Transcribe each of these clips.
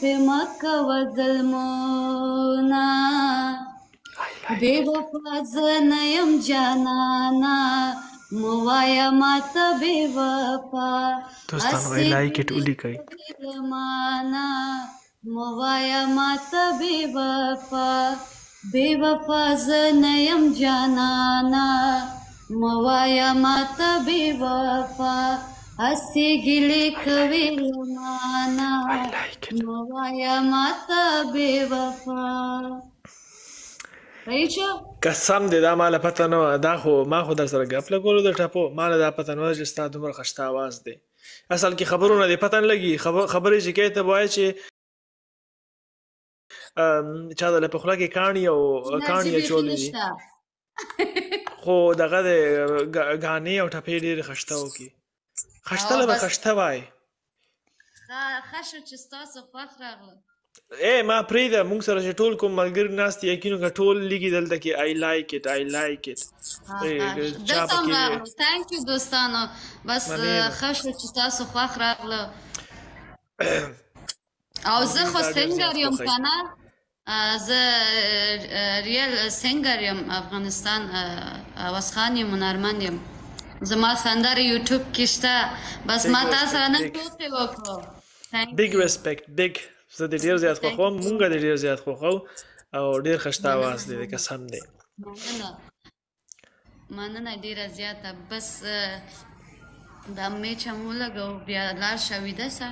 په مکه و ظلمونه بې وفا زه نه یم جانانه مه وایه ماته بې وفا دوستانو I like it ولیکئ زمانه مه وایه ماته بې وفا بې وفا زه نه یم جانانه مه وایه ماته بې وفا هسې ګیلې کوې له مانه مه وایه ماته بې وفا صحیح شو قسم دې دا ماله پته نه وه دا خو ما خو در سره ګپ لګولو د ټپو ماله دا پته نه وه چې ستا دومره ښایسته اواز دی اصل کې خبرونه دې پته نه لګي خبرې چې کوې ته به وایې چې چا دله په خوله کې کاڼي او کاڼي اچولی دي خو دغه د ګانې او ټپې ډېرې خشته وکړي خشته له به خشته وایي ښه شو چې ستاسو خوښ راغله ما پرېږده موږ سره چې ټول کوم ملګري ناست دي یقین وکړه ټول لیکي دلته کې I like it دلته هم راغلو تhank you دوستانو بس ښه شو چې تاسو خوښ راغله او زه خو سنګر یم که نه زه ریل سنګر یم افغانستان اوسخان یم هنرمند یم زما سندرې یوټیوب کې شته بس ما تا سره نن ټوکې وکړو big respect big زه دې ډېر زیات خوښوم مونږ دې ډېر زیات خوښو او ډېر ښایسته اواز دی قسم دی مننه ډېره زیاته بس دا میچ هم ولګو بیا لاړ شه ویده شه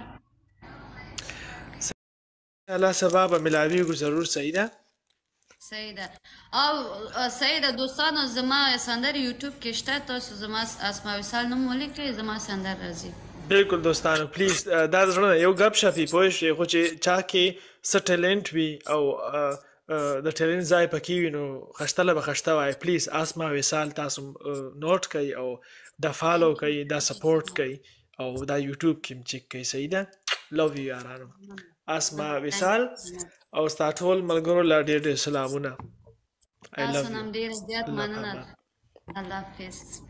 الله سبا به ملاویږو ضرور صحیح ده صحیح ده او صحیح ده دوستانو زما سندرې یوټیوب کې شته تاسو زما اسماء وصال نوم ولیکئ زما سندر راځي بالکل دوستانو پلیز دا زړه یو ګپ شپې پوه شئ خو چې چا کې څه ټیلنټ وي او د ټیلنټ ځای پکې وي نو خشته له به خشته وایي پلیز اسماء وصال تاسو نوټ کوئ او دا فالو کوئ دا سپورټ کوئ او دا یوټیوب کې هم چیک کوئ صحیح ده لو یو یارانو اسماء وصال او ستا ټول ملګرو لا ډېر ډېر سلامونه تاسو نم ډېره زیات مننه الله حافظ